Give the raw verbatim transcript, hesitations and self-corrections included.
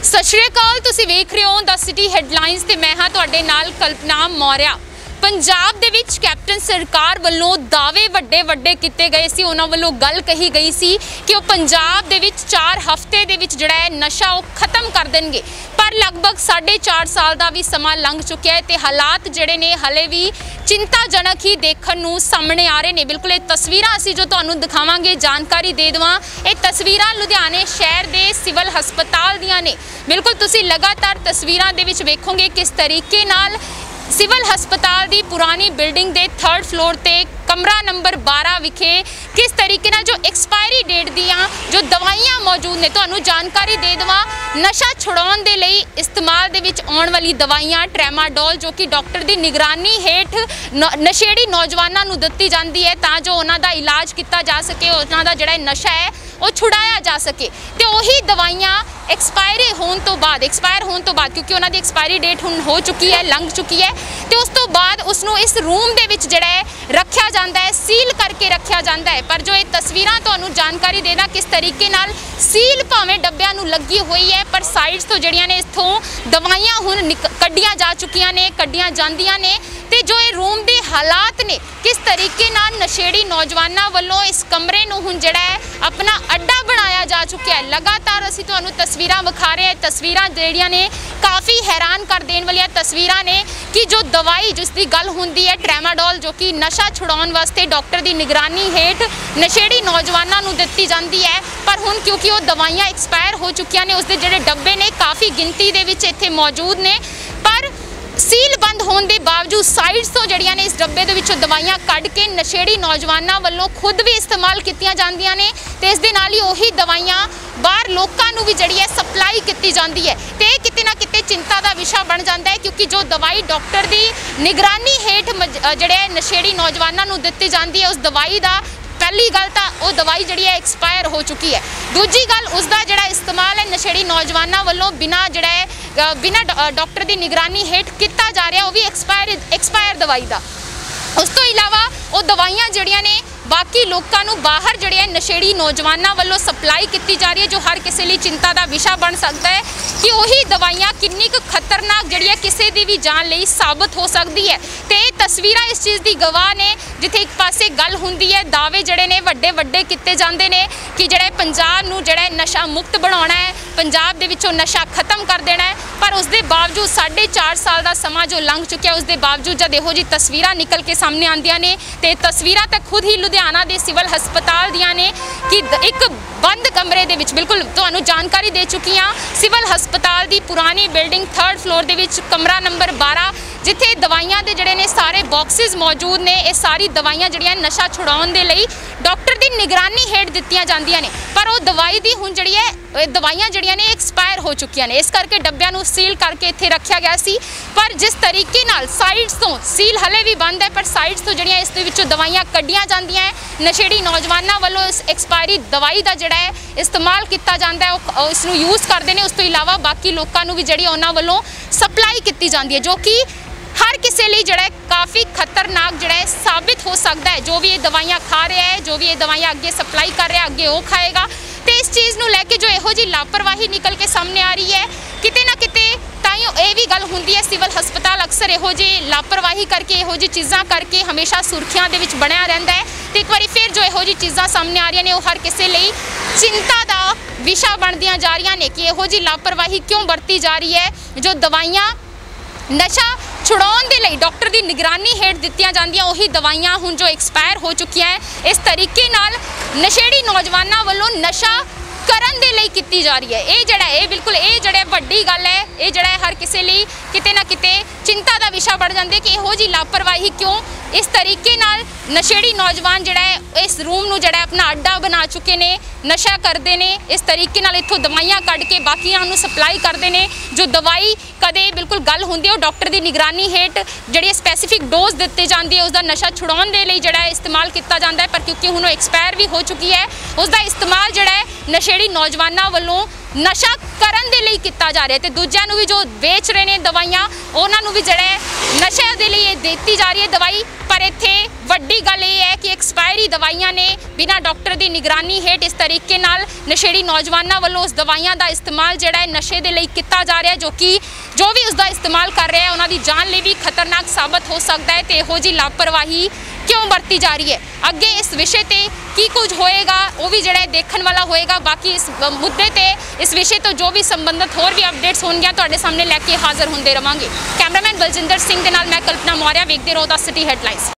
सत श्री अकाल, तुसीं वेख रहे हो द सिटी हैडलाइनस ते मैं हाँ तुहाडे नाल कल्पना मौर्या। पंजाब दे विच कैप्टन सरकार वालों दावे वड्डे वड्डे किते गए सी। उन्हां वालों गल कही गई सी कि वो पंजाब दे विच चार हफ्ते दे विच जिहड़ा है नशा वो खत्म कर देणगे, पर लगभग साढ़े चार साल का भी समा लंघ चुका है तो हालात जिहड़े ने हले भी चिंताजनक ही देखण नूं सामने आ रहे हैं। बिल्कुल ये तस्वीरां असीं जो तुहानूं दिखावांगे, जानकारी दे देवां, ये तस्वीरां लुधियाने शहर के सिविल हस्पताल दियां ने। बिल्कुल तुसीं लगातार तस्वीरां दे विच वेखोगे किस तरीके नाल सिविल हस्पताल की पुरानी बिल्डिंग के थर्ड फ्लोर ते कमरा नंबर बारह विखे किस तरीके ना जो एक्सपायरी डेट दियां जो दवाइयां मौजूद ने। तुहानूं जानकारी दे देवां, नशा छुड़ाउण दे लई इस्तेमाल दे विच आउण वाली दवाइयां ट्रैमाडोल जो कि डॉक्टर की निगरानी हेठ नशेड़ी नौजवानों नूं दित्ती जाती है तां जो उन्हां दा इलाज किया जा सके, उन्हां दा जिहड़ा नशा है वो छुड़ाया जा सके। तो उही दवाइयां एक्सपायरी होने तो बाद एक्सपायर होने तो बाद क्योंकि उन्हां दी एक्सपायरी डेट हुण हो चुकी है, लंघ चुकी है, तो उस तो बाद उसनूं इस रूम दे विच जिहड़ा है रखिया जांदा है, सील करके रखिया जांदा है। पर जो ये तस्वीरां तुहानूं जानकारी देना किस तरीके नाल सील भावें डब्बियां नूं लगी हुई है पर साइड्स तो जिहड़ियां ने इत्थों दवाइयां हुण कड्डियां जा चुकियां ने, कड्डियां जांदियां ने। ते जो ये रूम दे हालात ने किस तरीके नाल नशेड़ी नौजवानों वालों इस कमरे नूं हुण जिहड़ा है अपना अड्डा बनाया जा चुका है। लगातार असीं तुहानूं तस्वीरां विखा रहे हैं, तस्वीरां जिहड़ियां ने काफ़ी हैरान कर देने वाली तस्वीरां ने कि जो दवाई जिसकी गल होंदी है ट्रैमाडोल जो कि नशा छुड़ाउण वास्ते डॉक्टर की निगरानी हेठ नशेड़ी नौजवानों नूं दित्ती जाती है, पर हुण क्योंकि वो दवाइयां एक्सपायर हो चुकियां ने उसके जिहड़े डब्बे ने काफ़ी गिनती दे विच इत्थे मौजूद ने, पर सील बंद होने के बावजूद साइड्स तो जड़ियां ने इस डब्बे दे विचों दवाइयां कढ़ के नशेड़ी नौजवानों वालों खुद भी इस्तेमाल कीतियां जांदियां ने तो इस दे नाल ही उही दवाइयां बाहर लोकां नूं भी जड़ी है सप्लाई की जाती है। तो यह किते ना किते चिंता का विषय बन जाता है क्योंकि जो दवाई डॉक्टर की निगरानी हेठ जड़े नशेड़ी नौजवानों नूं दित्ती जाती है उस दवाई का पहली गल तो वो दवाई जी है एक्सपायर हो चुकी है, दूजी गल उसका जोड़ा इस्तेमाल है नशेड़ी नौजवानों वालों बिना जोड़ा है बिना डॉक्टर की निगरानी हेठ किया जा रहा वो भी एक्सपायर एक्सपायर दवाई का। उस तो इलावा वो दवाइयां जड़ियां ने बाकी लोगों को बाहर जड़े है नशेड़ी नौजवानों वालों सप्लाई की जा रही है, जो हर किसी लिए चिंता का विषय बन सकता है कि वही दवाइयां कितनी खतरनाक जड़ी है किसी की भी जान लिए साबित हो सकती है। तो ये तस्वीरां इस चीज़ की गवाह ने जिथे एक पासे गल होंदी है दावे जड़े ने वड्डे वड्डे किए जाते हैं कि जड़े पंजाब नूं जड़ा नशा मुक्त बनाना है, पंजाब दे विचों नशा खत्म कर देना है, पर उसके बावजूद साढ़े चार साल का समा जो लंघ चुका है उसके बावजूद जब यहो जी तस्वीरां निकल के सामने आंदियां ने तो तस्वीरां तो खुद ही लुधियाना के सिविल हस्पताल दियां ने कि एक बंद कमरे दे विच बिल्कुल तुहानूं जानकारी दे चुकी हाँ सिविल हस्पताल की पुरानी बिल्डिंग थर्ड फ्लोर दे विच कमरा नंबर बारह जिथे दवाइयां दे जड़े ने सारे बॉक्सिस मौजूद ने। ये सारी दवाइयां जड़ियां नशा छुड़ाउण दे लई डॉक्टर की निगरानी हेठ दित्तियां जांदियां ने, पर वो दवाई दी हुण जड़ी है दवाइयां जड़ियां ने एक्सपायर हो चुकियां ने, इस करके डब्बियां नूं सील करके इत्थे रखिया गया सी। पर जिस तरीके नाल साइड्स तो सील हले भी बंद है पर साइड्स तो जड़ियां इस दे विचों दवाइयां कड्डियां जांदियां है, नशेड़ी नौजवानों वालों इस एक्सपायरी दवाई का जड़ा है इस्तेमाल किया जाता है, इसनूं यूज़ करते हैं। उस तो इलावा बाकी लोगों को भी जड़ी उन्हां वालों सप्लाई की जाती है जो कि हर किसी लिए जड़ा काफ़ी खतरनाक जड़ा है साबित हो सकता है। जो भी ये दवाइयां खा रहा है, जो भी ये दवाइयां अगे सप्लाई कर रहा है अगे वो खाएगा। तो इस चीज़ को लैके जो यहो जी लापरवाही निकल के सामने आ रही है किते ना किते ताइयों ये भी गल होंदी है सिविल हस्पताल अक्सर यहो जी लापरवाही करके यहो जी चीज़ां करके हमेशा सुर्खियां दे विच बनया रहिंदा है। तो एक बार फिर जो यहो जी चीज़ां सामने आ रही ने वो हर किसी लिए चिंता का विषय बनदियां जा रही ने कि यहो जी लापरवाही क्यों बरती जा रही है। जो दवाइयां नशा छुड़ाउण दे लई डॉक्टर की निगरानी हेठ दित्तियां जांदियां वही दवाइयां हुण जो एक्सपायर हो चुकियां है, इस तरीके नाल नशेड़ी नौजवानों वालों नशा करन दे लई कीती जा रही है। ये जड़ा ये बिल्कुल ये जड़ा वड्डी गल है, ये जड़ा हर किसी लिए किते ना किते चिंता का विषय बढ़ जाते कि यहो जी लापरवाही क्यों इस तरीके नाल नशेड़ी नौजवान जड़ा है इस रूम नूं जड़ा अपना अड्डा बना चुके ने, नशा करते हैं, इस तरीके नाल इत्थों दवाइयां कढ़ के बाकियां नूं सप्लाई करते हैं। जो दवाई कदे बिल्कुल गल होंदी है डॉक्टर की निगरानी हेठ जिहड़ी स्पैसीफिक डोज दित्ती जाती है उसका नशा छुड़ाउण दे लई जड़ा इस्तेमाल किया जाता है, पर क्योंकि हुण एक्सपायर भी हो चुकी है उसका इस्तेमाल जड़ा है नशेड़ी नौजवानों वालों ਨਸ਼ਾ ਕਰਨ ਦੇ ਲਈ ਕੀਤਾ ਜਾ ਰਿਹਾ ਤੇ ਦੂਜਿਆਂ ਨੂੰ ਵੀ ਜੋ ਵੇਚ ਰਹੇ ਨੇ ਦਵਾਈਆਂ ਉਹਨਾਂ ਨੂੰ ਵੀ ਜਿਹੜਾ ਨਸ਼ੇ ਦੇ ਲਈ ਇਹ ਦਿੱਤੀ ਜਾ ਰਹੀ ਹੈ ਦਵਾਈ। ਪਰ ਇੱਥੇ ਵੱਡੀ ਗੱਲ ਇਹ ਹੈ ਕਿ ਐਕਸਪਾਇਰੀ ਦਵਾਈਆਂ ਨੇ ਬਿਨਾਂ ਡਾਕਟਰ ਦੀ ਨਿਗਰਾਨੀ ਹੇਠ ਇਸ ਤਰੀਕੇ ਨਾਲ ਨਸ਼ੇੜੀ ਨੌਜਵਾਨਾਂ ਵੱਲੋਂ ਉਸ ਦਵਾਈਆਂ ਦਾ ਇਸਤੇਮਾਲ ਜਿਹੜਾ ਹੈ ਨਸ਼ੇ ਦੇ ਲਈ ਕੀਤਾ ਜਾ ਰਿਹਾ, ਜੋ ਕਿ ਜੋ ਵੀ ਉਸ ਦਾ ਇਸਤੇਮਾਲ ਕਰ ਰਿਹਾ ਹੈ ਉਹਨਾਂ ਦੀ ਜਾਨ ਲਈ ਵੀ ਖਤਰਨਾਕ ਸਾਬਤ ਹੋ ਸਕਦਾ ਹੈ। ਤੇ ਇਹੋ ਜਿਹੀ ਲਾਪਰਵਾਹੀ ਕਿਉਂ ਵਰਤੀ ਜਾ ਰਹੀ ਹੈ, ਅੱਗੇ ਇਸ ਵਿਸ਼ੇ ਤੇ ਕੀ ਕੁਝ ਹੋਏਗਾ ਉਹ ਵੀ ਜਿਹੜਾ ਦੇਖਣ ਵਾਲਾ ਹੋਏਗਾ। ਬਾਕੀ ਇਸ ਮੁੱਦੇ ਤੇ ਇਸ ਵਿਸ਼ੇ ਤੋਂ ਜੋ ਵੀ ਸੰਬੰਧਿਤ ਹੋਰ ਵੀ ਅਪਡੇਟਸ ਹੋਣਗੀਆਂ ਤੁਹਾਡੇ ਸਾਹਮਣੇ ਲੈ ਕੇ ਹਾਜ਼ਰ ਹੁੰਦੇ ਰਵਾਂਗੇ। ਕੈਮਰਾਮੈਨ ਬਲਜਿੰਦਰ ਸਿੰਘ ਦੇ ਨਾਲ ਮੈਂ ਕਲਪਨਾ ਮੌਰਿਆ, ਵੇਖਦੇ ਰਹੋ ਦਾ ਸਿਟੀ ਹੈਡਲਾਈਨਸ।